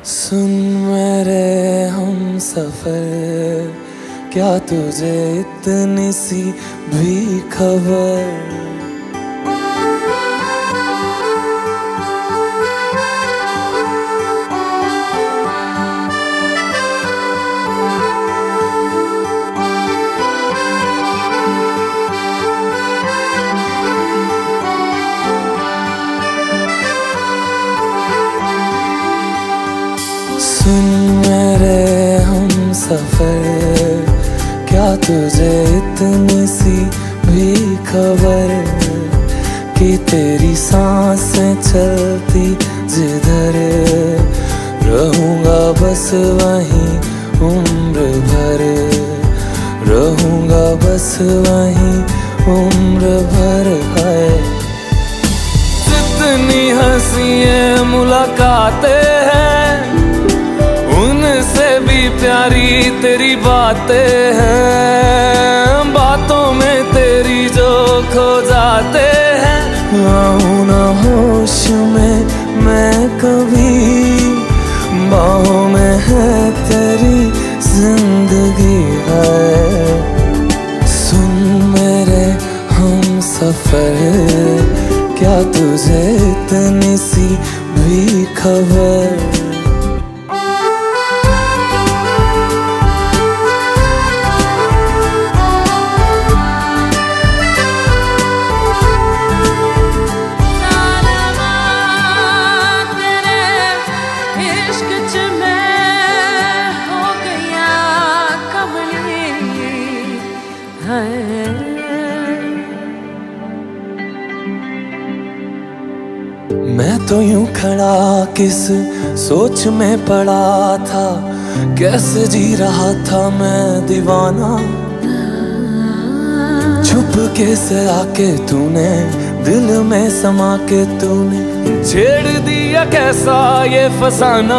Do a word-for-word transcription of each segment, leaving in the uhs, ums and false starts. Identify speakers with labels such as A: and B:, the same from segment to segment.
A: सुन मेरे हम सफर, क्या तुझे इतनी सी भी खबर? सुन मेरे हम सफर, क्या तुझे इतनी सी भी खबर कि तेरी सांसें चलती जिधर, रहूंगा बस वहीं उम्र भर, रहूंगा बस वहीं उम्र भर। है जितनी हंसी मुलाकातें हैं, उनसे भी प्यारी तेरी बातें हैं, बातों में तेरी जो खो जाते हैं। आऊं ना होश में मैं कभी, बाहों में है तेरी जिंदगी है। सुन मेरे हम सफर, क्या तुझे इतनी सी भी खबर? मैं तो यूं खड़ा किस सोच में पड़ा था, कैसे जी रहा था मैं दीवाना। छुप के से आके तूने दिल में समा के तूने छेड़ दिया कैसा ये फसाना।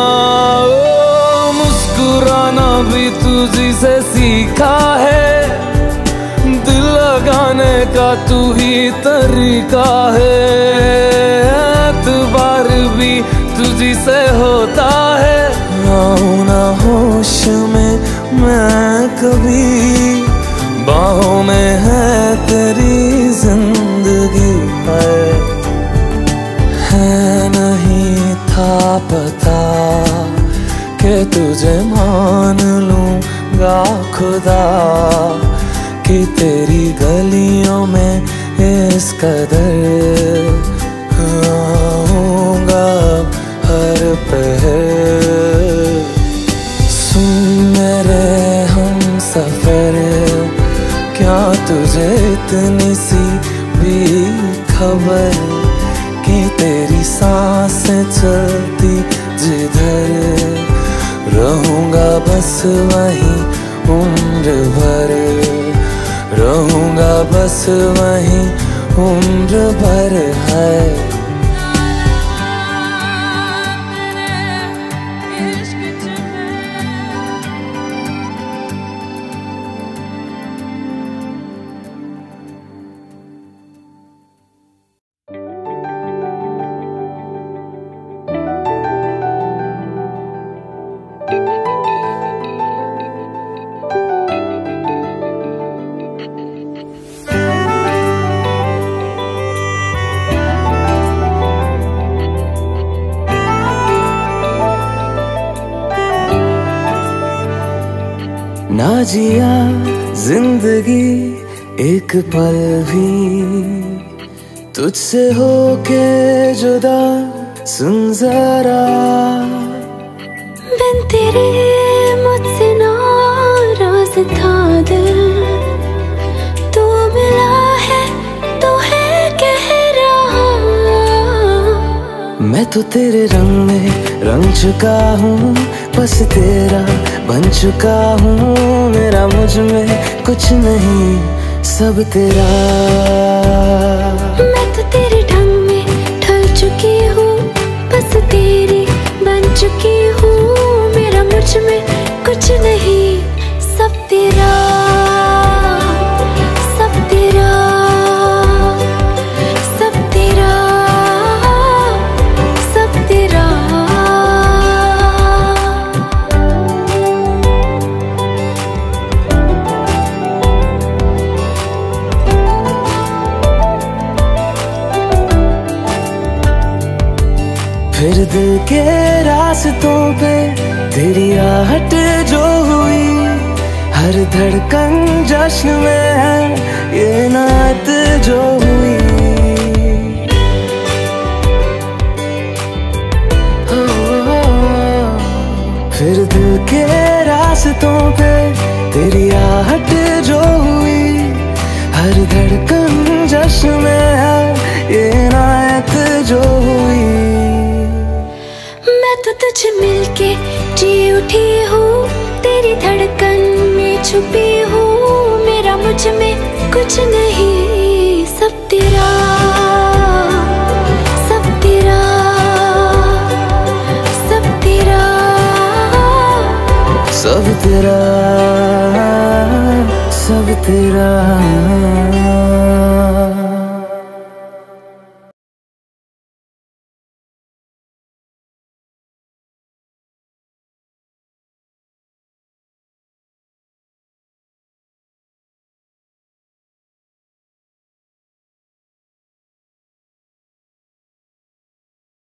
A: ओ मुस्कुराना भी तुझी से सीखा है, दिल लगाने का तू ही तरीका है। एतबार भी तुझी से होता है, आऊं ना होश में मैं कभी, बाहों में है तेरी जिंदगी है। है नहीं था पता कि तुझे मान लूंगा खुदा, कि तेरी गलियों में इस कदर आऊंगा हर पहर। सुन मेरे हम सफर, क्या तुझे इतनी सी भी खबर कि तेरी सांसें चलती जिधर, रहूंगा बस वहीं उम्र भर, रहूंगा बस वहीं उम्र भर। है ना जिया जिंदगी एक पल भी तुझसे होके जुदा, सुन जरा
B: बिन तेरे मुझसे नाराज था दिल, तू मिला है तो है कह रहा।
A: मैं तो तेरे रंग में रंग चुका हूँ, बस तेरा बन चुका हूँ। मेरा मुझ में कुछ नहीं, सब तेरा।
B: मैं तो तेरे ढंग में ढल चुकी हूँ, बस तेरी बन चुकी हूँ। मेरा मुझ में कुछ नहीं, सब तेरा, सब तेरा, सब तेरा, सब तेरा।
A: फिर दिल के रास्तों पे तेरी आहट जो हुई, हर धड़कन जश्न में है ये नात जो हुई। हो, हो, फिर दिल के रास्तों पे तेरी आहट जो हुई, हर धड़कन जश्न में है ये नात जो हुई।
B: मैं तो तुझे मिलके जी उठी हूँ, तेरी धड़कन में छुपी हूँ। मेरा मुझ में कुछ नहीं, सब तेरा सब तेरा सब तेरा
A: सब तेरा सब तेरा।